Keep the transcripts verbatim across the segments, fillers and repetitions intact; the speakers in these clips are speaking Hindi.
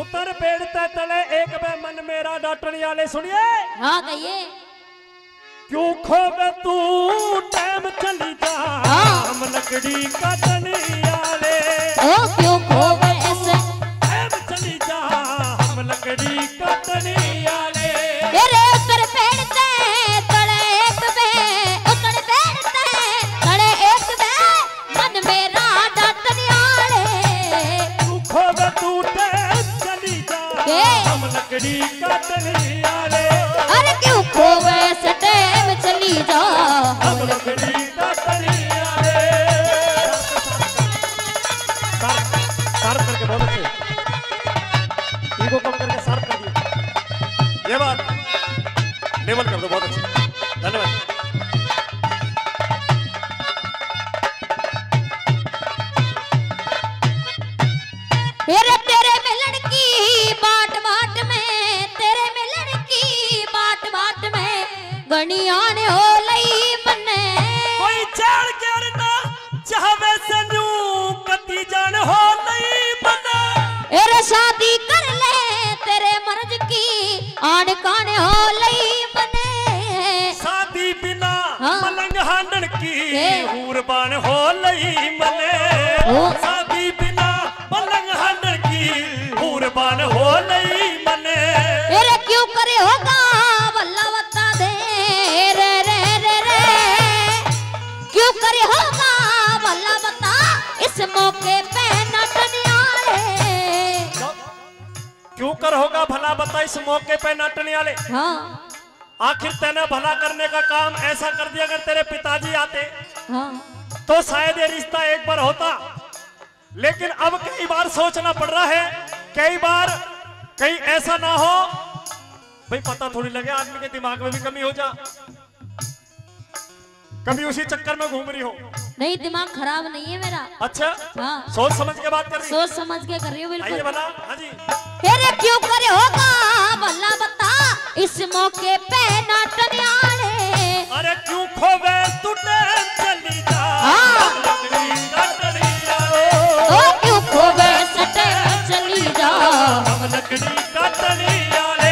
उतर पेड़ ते तले एक बे मन मेरा डांटने वाले सुनिए। हाँ कहिए। क्यों खोबे तू टाइम चली जा हम लकड़ी काटने वाले। ओ क्यों खोबे ऐसे टाइम चली जा हम लकड़ी काटने वाले। तेरे उतर पेड़ ते तले एक बे उतर पेड़ ते तले एक बे मन मेरा डांटने वाले। क्यों खोबे तू टाइम चली जा हम लकड़ी काटने वाले। अरे क्यों खोबे ऐसे टाइम चली जा हम लकड़ी काटने वाले। सार्फ करके बहुत अच्छे ईगो कम करके सार्फ कर दिया। ये बात लेवल कर दो बहुत अच्छे। धन्यवाद। तेरे तेरे में लड़की बाट बाट में तेरे में लड़की बाट बाट में गणियान हो लई मने। कोई चाल कर ना चाहवे सनू कती जान हो नहीं बना। तेरे शादी कर ले तेरे मर्ज की आन कान हो लई मने। शादी बिना हाँ। मलंग हांडन की के? हूरबान हो लई मने। ओ। शादी बिना मलंग हांडन की हूरबान हो लई मने। तेरे क्यों करे होगा वल्ला बता दे रे रे रे रे। क्यों करे होगा वल्ला बता इस मौके पे नटने वाले। क्यों कर होगा भला बता इस मौके पे नाटने वाले। हाँ आखिर तेने भला करने का काम ऐसा कर दिया अगर तेरे पिताजी आते हाँ तो शायद ये रिश्ता एक बार होता। लेकिन अब कई बार सोचना पड़ रहा है, कई बार कहीं ऐसा ना हो भाई पता थोड़ी लगे आदमी के दिमाग में भी कमी हो जा, कभी उसी चक्कर में घूम रही हो। नहीं दिमाग खराब नहीं है मेरा। अच्छा हाँ सोच समझ के बात कर रही। सोच समझ के कर रही हूँ आइए बिल्कुल। भला। हाँ जी। तेरे क्यों करे होगा भला बता इस मौके पे नाटने वाले। अरे क्यों खोवे तूने चली जा हाँ। लकड़ी काटने वाले। ओ क्यों खोबे सटे चली जा हम लकड़ी काटने वाले।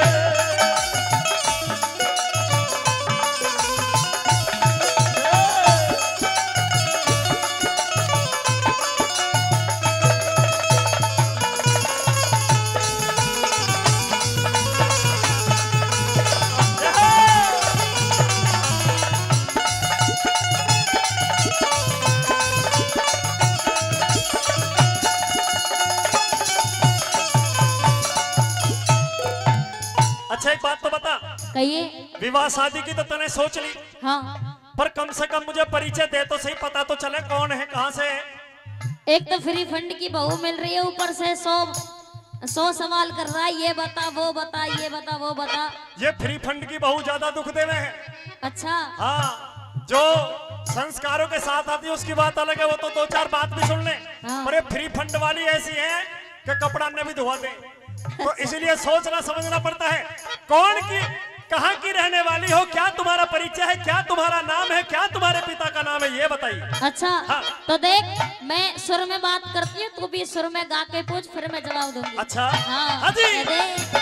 अच्छा एक बात तो बता, कहिए। विवाह शादी की तो तूने सोच ली, हाँ पर कम से कम मुझे परिचय दे तो सही, पता तो चले कौन है कहां से है। एक तो फ्री फंड की बहू मिल रही है ऊपर से सौ सौ सवाल कर रहा है ये बता वो बता ये बता वो बता। ये फ्री फंड की बहू ज्यादा दुख देवे है। अच्छा हाँ जो संस्कारों के साथ आती है उसकी बात अलग है, वो तो दो चार बात भी सुन ले। हाँ। पर ये फ्री फंड वाली ऐसी है कि कपड़ा ने भी धोआ दे। तो इसलिए सोचना समझना पड़ता है कौन की कहाँ की रहने वाली हो, क्या तुम्हारा परिचय है, क्या तुम्हारा नाम है, क्या तुम्हारे पिता का नाम है, ये बताइए। अच्छा हाँ। तो देख मैं सुर में बात करती हूँ तू भी सुर में गा के पूछ फिर मैं जवाब दूंगी। अच्छा हाँ हाँ जी। ये देख।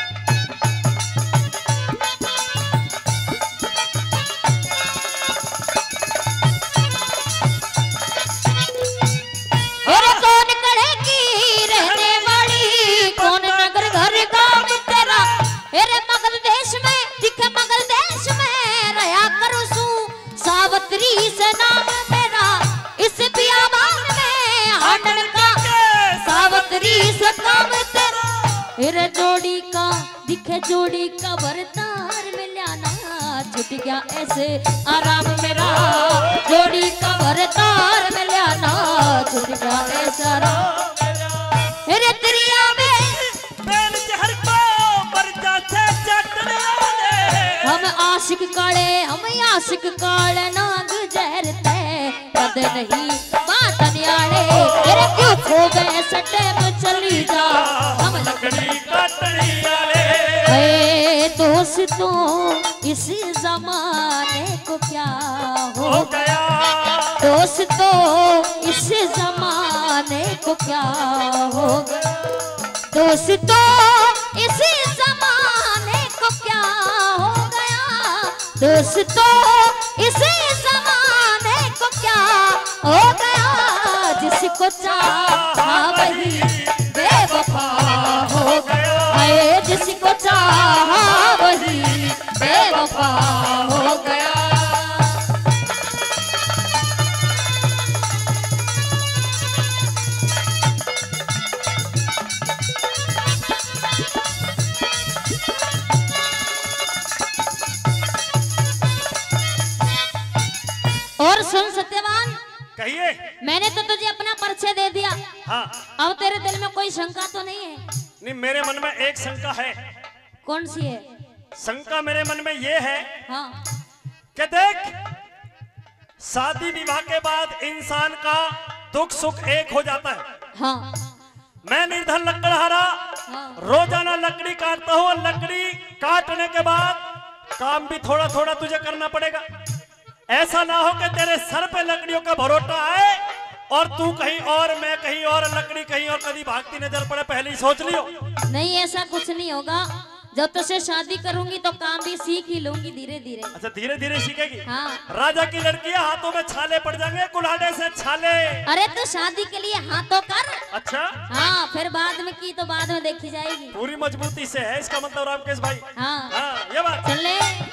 अरे कौन करेगी रहने वाली कौन नगर घर गाँव तेरा। अरे मगध देश में दिखे मगध देश में रहा करूँ सू सावत्री से नाम मेरा। इस बियाबान में हांडन का सावत्री से काम तेरा। अरे जोड़ी का दिखे जोड़ी का वरदार मिल्या ना छुट गया ऐसे आराम मेरा। जोड़ी का वरदार मिल्या ना छुट गया ऐसे आराम। अरे दरिया में बैल जहर को बरजा से चटने वाले। हम आशिक काले हम आशिक काले नाग जहरते कद नहीं बाटने वाले। अरे क्यों खो गए सटे में चली जा हम लकड़ी काटने वाले। ए दोस्तों इस जमाने को क्या हो हो गया दोस्तों इस जमाने को क्या हो गया। दोस्तों इसी जमाने को क्या हो गया, दोस्तों इसी जमाने को क्या हो गया, जिसको चाहा वही बेवफा हो गया, आए जिसको चाहा वही बेवफा हो गया। और सुन सत्यवान, कहिए। मैंने तो तुझे अपना परिचय दे दिया। हाँ। अब तेरे दिल में कोई शंका तो नहीं है? नहीं, मेरे मन में एक शंका है। कौन सी है? शंका मेरे मन में ये है हाँ। कि देख, शादी विवाह के बाद इंसान का दुख सुख एक हो जाता है। हाँ। मैं निर्धन लकड़हारा हाँ। रोजाना लकड़ी काटता हूँ, और लकड़ी काटने के बाद काम भी थोड़ा थोड़ा तुझे करना पड़ेगा। ऐसा ना हो कि तेरे सर पे लकड़ियों का भरोटा आए और तू कहीं और, मैं कहीं और, लकड़ी कहीं और, कभी भागती नजर पड़े। पहले ही सोच लियो। नहीं, ऐसा कुछ नहीं होगा। जब तुझसे शादी करूंगी तो काम भी सीख ही लूंगी धीरे धीरे। अच्छा, धीरे धीरे सीखेगी। हाँ। राजा की लड़कियां हाथों में छाले पड़ जाएंगे, कुल्हाड़े से छाले। अरे तो शादी के लिए हाँ तो कर। अच्छा। हाँ, फिर बाद में की तो बाद में देखी जाएगी। पूरी मजबूती से है इसका मतलब रामकेश भाई। हाँ। हाँ, ये बात। चले।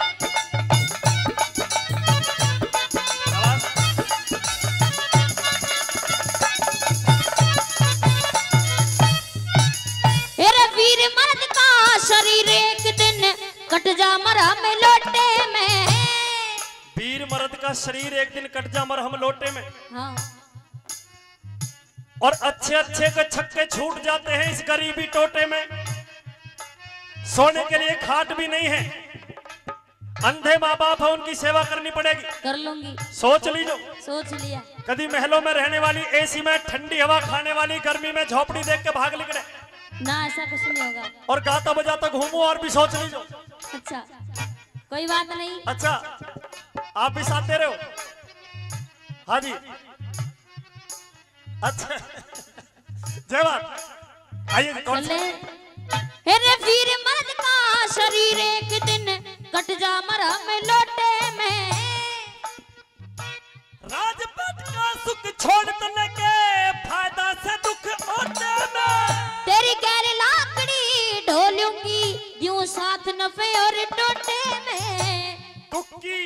वीर मर्द का शरीर एक दिन कट जा मरहम लोटे में, वीर मर्द का शरीर एक दिन कट जा मरहम लोटे में। हाँ। और अच्छे अच्छे के छक्के छूट जाते हैं इस गरीबी टोटे में। सोने के लिए खाट भी नहीं है, अंधे माँ बाप है, उनकी सेवा करनी पड़ेगी। कर लूंगी। सोच लीजो। सोच लिया। कभी महलों में रहने वाली, एसी में ठंडी हवा खाने वाली, गर्मी में झोपड़ी देख के भाग निकले ना, ऐसा कुछ नहीं होगा। और गाता बजाता घूमो, और भी सोच लीजो। अच्छा, कोई बात नहीं। अच्छा, आप भी साथ दे रहे हो? हाँ जी। अच्छा, जय बात। आइए। कौन सा? अरे वीर मर्द का शरीर एक दिन कट जा मरहम लोटे में, राजपथ का सुख छोड़ तने के फायदा से दुख ओटे में, तेरी गैर लाकड़ी ढोलूंगी यूं साथ नफे और टोटे में, कुक्की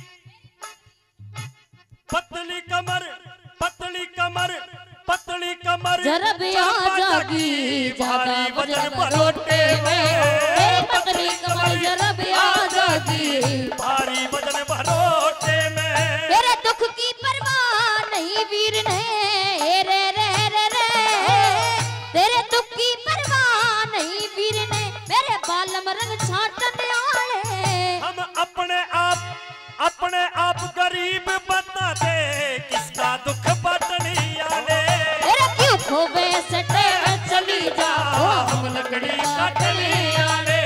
पतली कमर, पतली कमर, पतली कमर, जरा भी आ जागी ज्यादा वजन बरोटे में, पतली कमर जरा भी आ जागी भारी वजन भरोटे में। तेरे दुख की परवाह नहीं वीर ने, रे रे रे रे, तेरे दुख की परवाह नहीं वीर ने, मेरे बालम रंग छाटने आए। हम अपने आप, अपने आप गरीब बता दे, किसका दुख बटनी आने। तेरा क्यों खोवे सटे चली जा, हम लकड़ी काटने आने।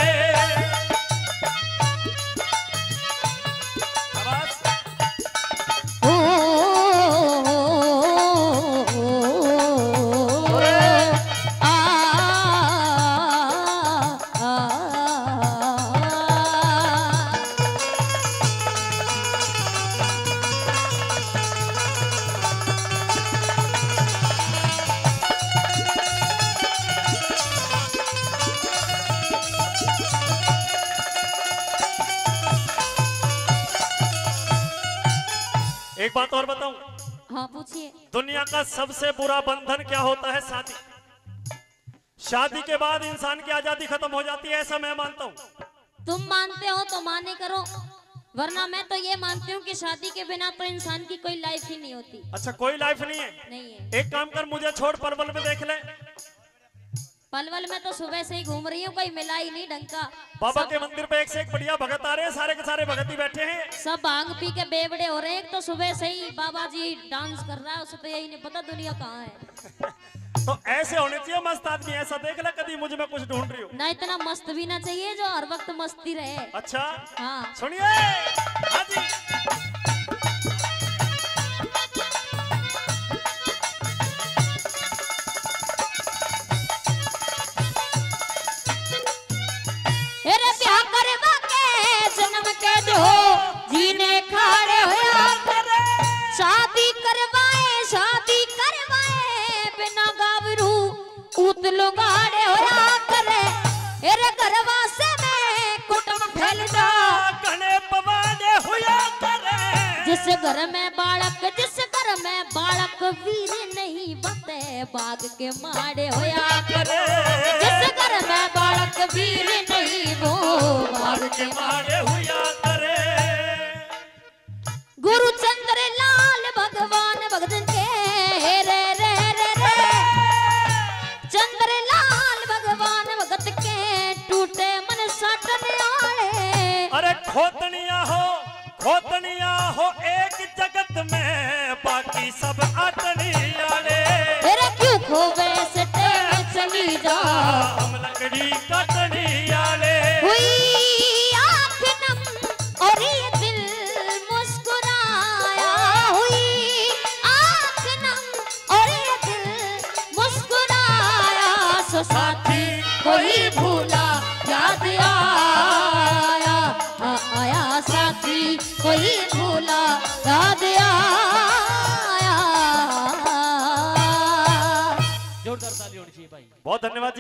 एक बात और बताऊं? हाँ, पूछिए। दुनिया का सबसे बुरा बंधन क्या होता है? शादी। शादी के बाद इंसान की आजादी खत्म हो जाती है, ऐसा मैं मानता हूँ। तुम मानते हो तो माने करो, वरना मैं तो ये मानती हूँ कि शादी के बिना तो इंसान की कोई लाइफ ही नहीं होती। अच्छा, कोई लाइफ नहीं है? नहीं है। एक काम कर, मुझे छोड़, परवल में देख ले। पलवल में तो सुबह से ही घूम रही हूँ, कोई मिला ही नहीं ढंग का। बाबा के मंदिर पे एक से एक बढ़िया भगत आ रहे हैं, सारे के सारे भगत ही बैठे हैं। सब भांग पी के बेवड़े हो रहे हैं। एक तो सुबह से ही बाबा जी डांस कर रहा है, उसे तो यही नहीं पता दुनिया कहाँ है। तो ऐसे होने चाहिए मस्त आदमी। ऐसा देख ले, कभी मुझ में कुछ ढूंढ रही हो। ना इतना मस्त भी ना चाहिए जो हर वक्त मस्ती रहे। अच्छा। हाँ। सुनिए। हाँ जी। जुगाड़े होया करे एरे घरवा से में कुटुंब फैलदा घने पवाड़े होया करे जिस घर में बालक जिस घर में बालक वीर नहीं बते बाग के माड़े होया करे जिस घर में बालक वीर नहीं वो बाग के मारे हुआ करे गुरु चंद्र लाल भगवान भगतन के रे रे रे रे चंद्र लाल भगवान भगत के टूटे मन साटन आए अरे खोतनिया हो खोतनिया हो एक जगत में बाकी सब आटनियाले तेरे क्यों खोवे से टेम चली जा हम लकड़ी कटनियाले हुई आँख नम और ये दिल मुस्कुराया हुई आँख नम और ये दिल मुस्कुराया सो साथी कोई भूला याद आया आ, आया साथी कोई भूला याद आया जोरदार ताली होनी चाहिए भाई बहुत धन्यवाद।